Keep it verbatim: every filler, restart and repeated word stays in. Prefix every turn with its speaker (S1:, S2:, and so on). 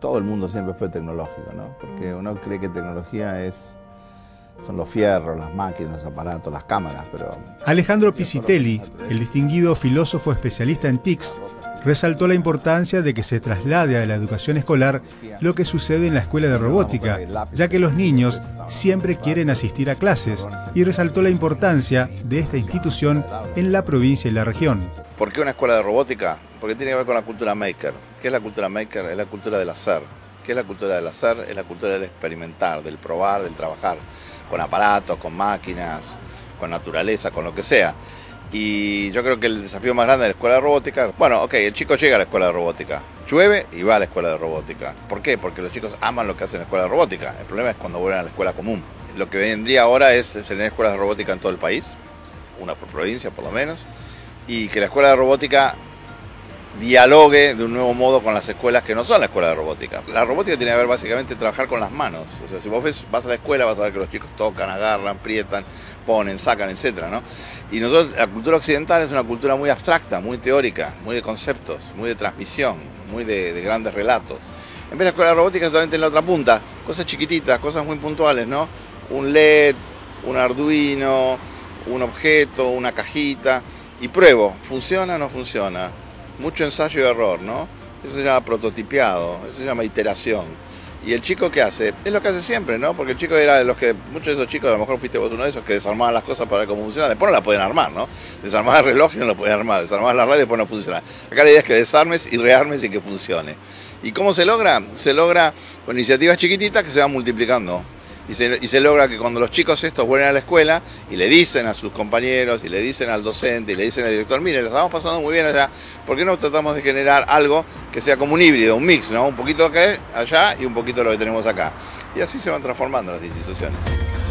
S1: todo el mundo siempre fue tecnológico, ¿no? Porque uno cree que tecnología es, son los fierros, las máquinas, los aparatos, las cámaras, pero...
S2: Alejandro Piscitelli, el distinguido filósofo especialista en T I Cs, resaltó la importancia de que se traslade a la educación escolar lo que sucede en la escuela de robótica, ya que los niños siempre quieren asistir a clases, y resaltó la importancia de esta institución en la provincia y la región.
S1: ¿Por qué una escuela de robótica? Porque tiene que ver con la cultura maker. ¿Qué es la cultura maker? Es la cultura del hacer. ¿Qué es la cultura del hacer? Es la cultura del experimentar, del probar, del trabajar con aparatos, con máquinas, con naturaleza, con lo que sea. Y yo creo que el desafío más grande de la escuela de robótica, bueno, ok, el chico llega a la escuela de robótica, llueve y va a la escuela de robótica. ¿Por qué? Porque los chicos aman lo que hacen en la escuela de robótica. El problema es cuando vuelven a la escuela común. Lo que vendría ahora es tener escuelas de robótica en todo el país, una por provincia por lo menos, y que la escuela de robótica dialogue de un nuevo modo con las escuelas que no son la escuela de robótica. La robótica tiene que ver básicamente trabajar con las manos. O sea, si vos ves, vas a la escuela, vas a ver que los chicos tocan, agarran, aprietan, ponen, sacan, etcétera, ¿no? Y nosotros, la cultura occidental es una cultura muy abstracta, muy teórica, muy de conceptos, muy de transmisión, muy de, de grandes relatos. En vez de la escuela de robótica, solamente en la otra punta, cosas chiquititas, cosas muy puntuales, ¿no? Un L E D, un Arduino, un objeto, una cajita, y pruebo, ¿funciona o no funciona? Mucho ensayo y error, ¿no? Eso se llama prototipiado, eso se llama iteración. ¿Y el chico qué hace? Es lo que hace siempre, ¿no? Porque el chico era de los que, muchos de esos chicos, a lo mejor fuiste vos uno de esos, que desarmaban las cosas para ver cómo funcionaba. Después no la pueden armar, ¿no? Desarmabas el reloj y no lo pueden armar, desarmabas la radio y después no funciona. Acá la idea es que desarmes y rearmes y que funcione. ¿Y cómo se logra? Se logra con iniciativas chiquititas que se van multiplicando. Y se, y se logra que cuando los chicos estos vuelven a la escuela y le dicen a sus compañeros y le dicen al docente y le dicen al director, mire, lo estamos pasando muy bien allá, ¿por qué no tratamos de generar algo que sea como un híbrido, un mix, ¿no? Un poquito acá, allá y un poquito lo que tenemos acá? Y así se van transformando las instituciones.